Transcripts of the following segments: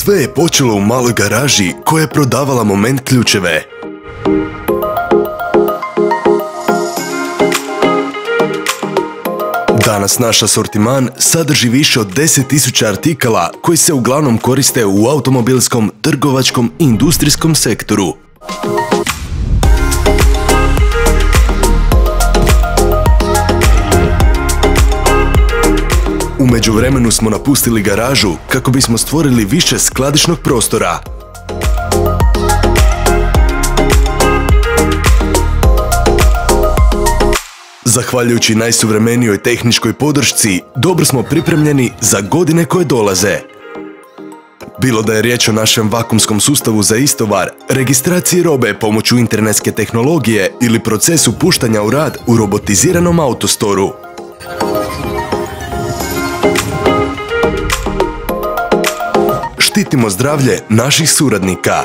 Sve je počelo u maloj garaži koja je prodavala Moment ključeve. Danas naš asortiman sadrži više od 10.000 artikala koji se uglavnom koriste u automobilskom, trgovačkom i industrijskom sektoru. U međuvremenu smo napustili garažu kako bismo stvorili više skladišnog prostora. Zahvaljujući najsuvremenijoj tehničkoj podršci, dobro smo pripremljeni za godine koje dolaze. Bilo da je riječ o našem vakuumskom sustavu za istovar, registraciji robe pomoću internetske tehnologije ili procesu puštanja u rad u robotiziranom autostoru. Štitimo zdravlje naših suradnika.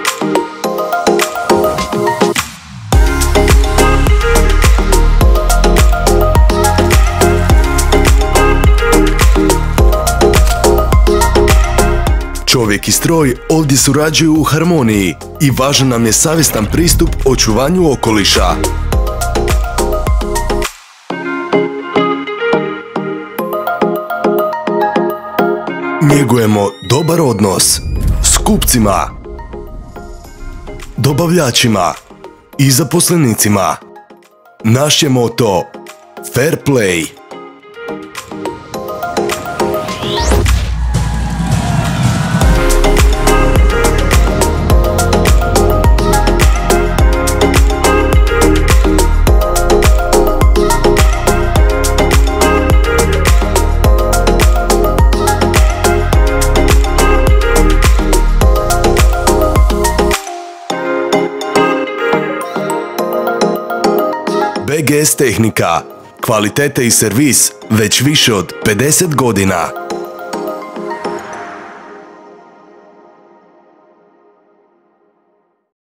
Čovjek i stroj ovdje surađuju u harmoniji i važan nam je savjestan pristup očuvanju okoliša. Njegujemo dobar odnos s kupcima, dobavljačima i zaposlenicima. Naš je moto Fair Play. BGS tehnika, kvalitete i servis već više od 50 godina.